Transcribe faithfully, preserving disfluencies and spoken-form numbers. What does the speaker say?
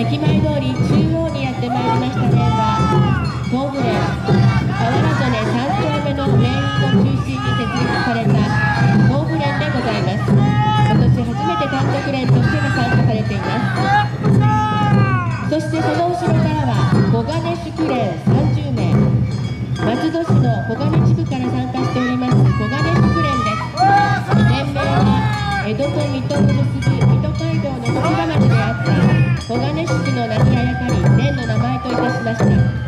駅前通り中央にやってまいりました連は東武連河原曽根さん丁目の連員を中心に設立された東武連でございます。今年初めて単独連としてが参加されています。そしてその後ろからは小金宿連さんじゅうめい、松戸市の小金地区から参加しております小金宿連です。連名は江戸と水戸を結ぶ水戸街道の宿場町であった小金宿の名にあやかり連の名前といたしました。